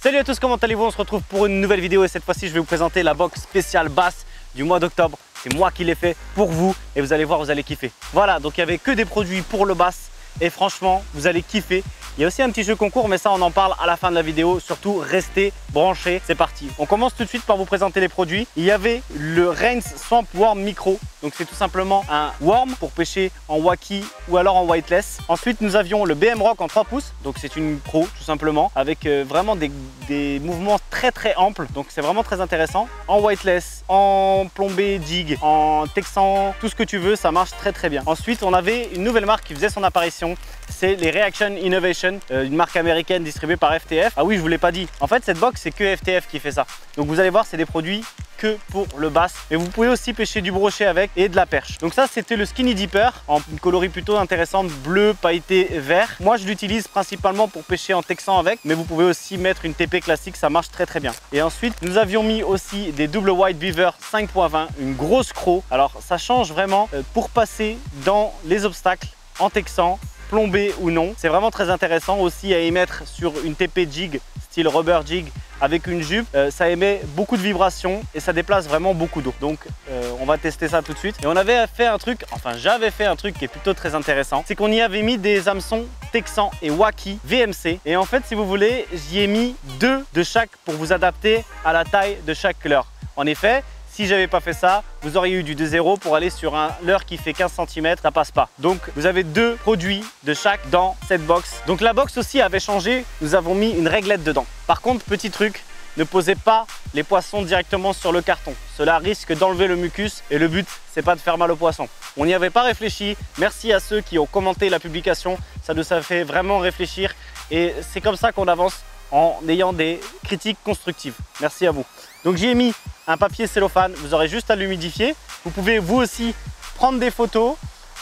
Salut à tous, comment allez-vous? On se retrouve pour une nouvelle vidéo et cette fois-ci je vais vous présenter la box spéciale basse du mois d'octobre. C'est moi qui l'ai fait pour vous et vous allez voir, vous allez kiffer. Voilà, donc il n'y avait que des produits pour le bass et franchement, vous allez kiffer. Il y a aussi un petit jeu concours, mais ça on en parle à la fin de la vidéo. Surtout, restez branchés, c'est parti. On commence tout de suite par vous présenter les produits. Il y avait le Reigns Swamp Worm Micro. Donc c'est tout simplement un worm pour pêcher en waki ou alors en whiteless. Ensuite, nous avions le BM Rock en 3 pouces. Donc c'est une pro tout simplement avec vraiment des mouvements très amples. Donc c'est vraiment très intéressant. En whiteless, en plombé jig, en texan, tout ce que tu veux, ça marche très bien. Ensuite, on avait une nouvelle marque qui faisait son apparition. C'est les Reaction Innovation, une marque américaine distribuée par FTF. Ah oui, je vous l'ai pas dit. En fait, cette box, c'est que FTF qui fait ça. Donc vous allez voir, c'est des produits que pour le bass. Mais vous pouvez aussi pêcher du brochet avec et de la perche. Donc ça, c'était le Skinny Dipper en une coloris plutôt intéressante, bleu, pailleté, vert. Moi, je l'utilise principalement pour pêcher en texan avec, mais vous pouvez aussi mettre une TP classique, ça marche très bien. Et ensuite, nous avions mis aussi des Double White Beaver 5.20, une grosse croc. Alors, ça change vraiment pour passer dans les obstacles en texan, plombé ou non. C'est vraiment très intéressant aussi à émettre sur une TP jig, style rubber jig, avec une jupe. Ça émet beaucoup de vibrations et ça déplace vraiment beaucoup d'eau. Donc on va tester ça tout de suite. Et on avait fait un truc, enfin j'avais fait un truc qui est plutôt très intéressant. C'est qu'on y avait mis des hameçons texan et waki VMC. Et en fait, si vous voulez, j'y ai mis 2 de chaque pour vous adapter à la taille de chaque leurre. En effet, si j'avais pas fait ça, vous auriez eu du 2.0 pour aller sur un leurre qui fait 15 cm, ça passe pas. Donc vous avez 2 produits de chaque dans cette box. Donc la box aussi avait changé, nous avons mis une réglette dedans. Par contre, petit truc, ne posez pas les poissons directement sur le carton. Cela risque d'enlever le mucus et le but, c'est pas de faire mal aux poissons. On n'y avait pas réfléchi. Merci à ceux qui ont commenté la publication, ça nous a fait vraiment réfléchir et c'est comme ça qu'on avance en ayant des critiques constructives. Merci à vous. Donc j'y ai mis un papier cellophane, vous aurez juste à l'humidifier. Vous pouvez vous aussi prendre des photos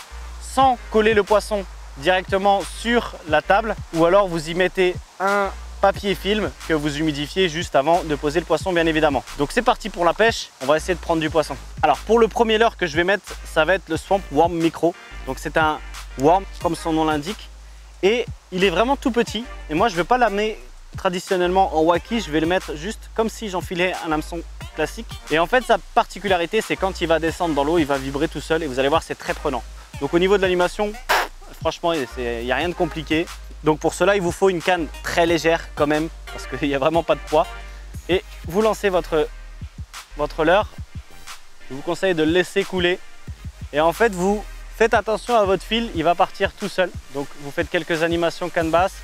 sans coller le poisson directement sur la table ou alors vous y mettez un papier film que vous humidifiez juste avant de poser le poisson bien évidemment. Donc c'est parti pour la pêche, on va essayer de prendre du poisson. Alors pour le premier leurre que je vais mettre, ça va être le Swamp Worm Micro. Donc c'est un worm comme son nom l'indique et il est vraiment tout petit et moi je ne vais pas l'amener traditionnellement en waki, je vais le mettre juste comme si j'enfilais un hameçon classique. Et en fait, sa particularité, c'est quand il va descendre dans l'eau, il va vibrer tout seul et vous allez voir, c'est très prenant. Donc au niveau de l'animation, franchement, il n'y a rien de compliqué. Donc pour cela, il vous faut une canne très légère quand même, parce qu'il n'y a vraiment pas de poids. Et vous lancez votre leurre. Je vous conseille de le laisser couler. Et en fait, vous faites attention à votre fil, il va partir tout seul. Donc vous faites quelques animations canne basse.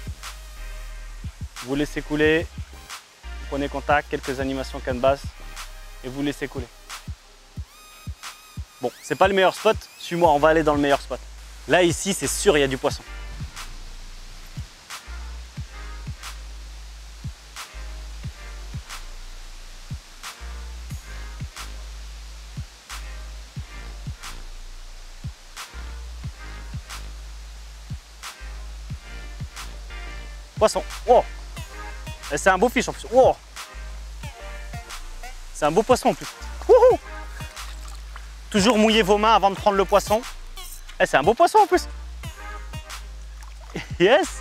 Vous laissez couler, vous prenez contact, quelques animations canne basse et vous laissez couler. Bon, c'est pas le meilleur spot, suis-moi, on va aller dans le meilleur spot. Là, ici, c'est sûr, il y a du poisson. Poisson, oh! C'est un beau fiche en plus. Oh, c'est un beau poisson en plus. Wouhou! Toujours mouiller vos mains avant de prendre le poisson. C'est un beau poisson en plus. Yes!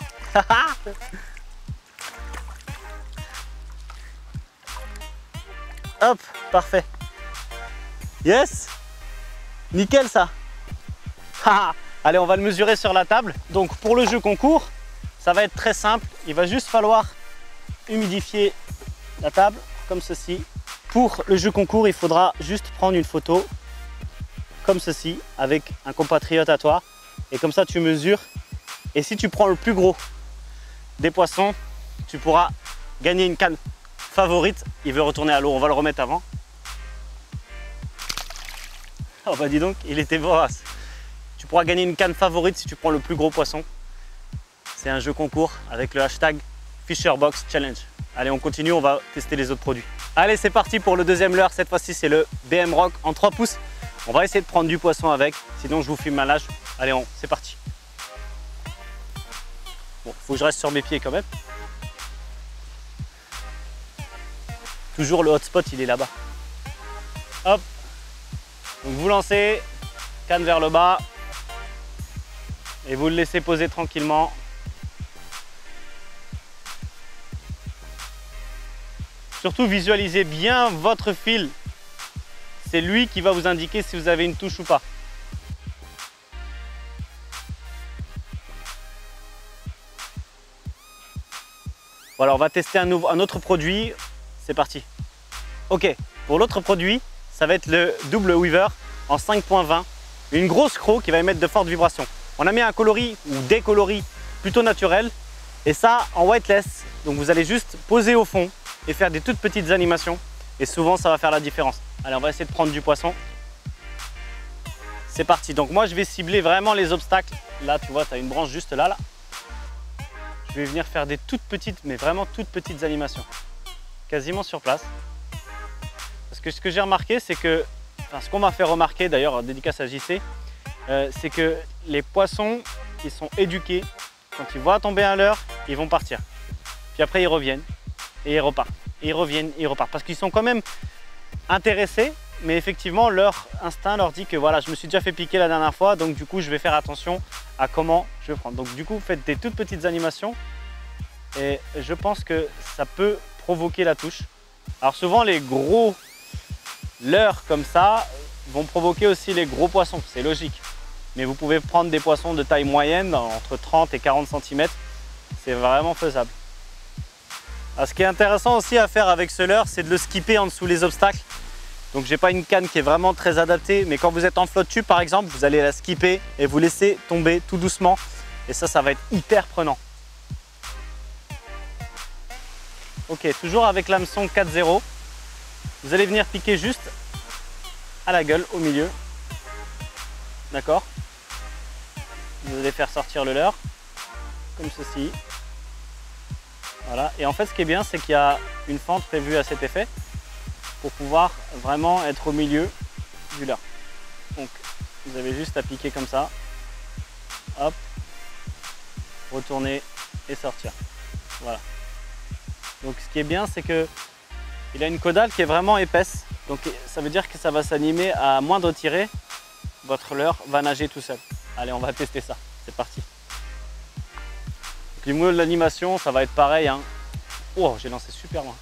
Hop, parfait. Yes! Nickel ça. Allez, on va le mesurer sur la table. Donc pour le jeu concours, ça va être très simple. Il va juste falloir humidifier la table comme ceci. Pour le jeu concours, il faudra juste prendre une photo comme ceci avec un compatriote à toi et comme ça tu mesures et si tu prends le plus gros des poissons, tu pourras gagner une canne favorite. Il veut retourner à l'eau, on va le remettre avant. Oh bah dis donc, il était vorace. Tu pourras gagner une canne favorite si tu prends le plus gros poisson. C'est un jeu concours avec le hashtag FisherBox Challenge. Allez, on continue, on va tester les autres produits. Allez, c'est parti pour le deuxième leurre. Cette fois-ci, c'est le BM Rock en 3 pouces. On va essayer de prendre du poisson avec, sinon je vous filme ma nage. Allez, c'est parti. Bon, faut que je reste sur mes pieds quand même. Toujours le hotspot, il est là-bas. Hop. Donc vous lancez, canne vers le bas. Et vous le laissez poser tranquillement. Surtout visualisez bien votre fil. C'est lui qui va vous indiquer si vous avez une touche ou pas. Voilà, on va tester un autre produit. C'est parti. Ok, pour l'autre produit, ça va être le double weaver en 5.20. Une grosse croc qui va émettre de fortes vibrations. On a mis un coloris ou des coloris plutôt naturels. Et ça en weightless. Donc vous allez juste poser au fond et faire des toutes petites animations. Et souvent, ça va faire la différence. Allez, on va essayer de prendre du poisson. C'est parti. Donc moi, je vais cibler vraiment les obstacles. Là, tu vois, tu as une branche juste là. Je vais venir faire des toutes petites, mais vraiment toutes petites animations. Quasiment sur place. Parce que ce que j'ai remarqué, c'est que, enfin, ce qu'on m'a fait remarquer, d'ailleurs, dédicace à JC, c'est que les poissons qui sont éduqués, quand ils voient tomber un leurre, ils vont partir. Puis après, ils reviennent et ils repartent. Et ils reviennent et ils repartent. Parce qu'ils sont quand même intéressés, mais effectivement, leur instinct leur dit que voilà, je me suis déjà fait piquer la dernière fois, donc du coup, je vais faire attention à comment je vais prendre. Donc du coup, vous faites des toutes petites animations et je pense que ça peut provoquer la touche. Alors souvent, les gros leurres comme ça vont provoquer aussi les gros poissons, c'est logique. Mais vous pouvez prendre des poissons de taille moyenne, entre 30 et 40 cm, c'est vraiment faisable. Alors, ce qui est intéressant aussi à faire avec ce leurre, c'est de le skipper en dessous les obstacles. Donc j'ai pas une canne qui est vraiment très adaptée, mais quand vous êtes en flotte tube par exemple, vous allez la skipper et vous laisser tomber tout doucement. Et ça va être hyper prenant. Ok, toujours avec l'hameçon 4-0. Vous allez venir piquer juste à la gueule, au milieu. D'accord? Vous allez faire sortir le leurre, comme ceci. Voilà, et en fait ce qui est bien, c'est qu'il y a une fente prévue à cet effet pour pouvoir vraiment être au milieu du leurre. Donc vous avez juste à piquer comme ça, hop, retourner et sortir. Voilà. Donc ce qui est bien, c'est que il a une caudale qui est vraiment épaisse, donc ça veut dire que ça va s'animer à moindre tirée, votre leurre va nager tout seul. Allez, on va tester ça, c'est parti. Donc, au niveau de l'animation, ça va être pareil, hein. Oh, j'ai lancé super loin.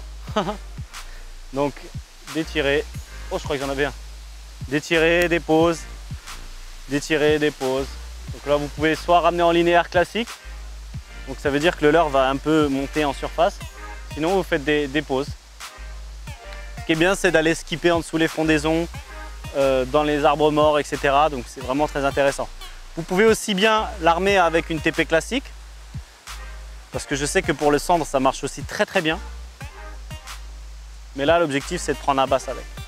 Donc d'étirer, oh je crois que j'en avais un, d'étirer, des pauses, d'étirer, des pauses. Donc là vous pouvez soit ramener en linéaire classique, donc ça veut dire que le leurre va un peu monter en surface, sinon vous faites des pauses. Ce qui est bien, c'est d'aller skipper en dessous les fondaisons, dans les arbres morts, etc. Donc c'est vraiment très intéressant. Vous pouvez aussi bien l'armer avec une TP classique, parce que je sais que pour le cendre ça marche aussi très bien. Mais là, l'objectif, c'est de prendre un bass avec.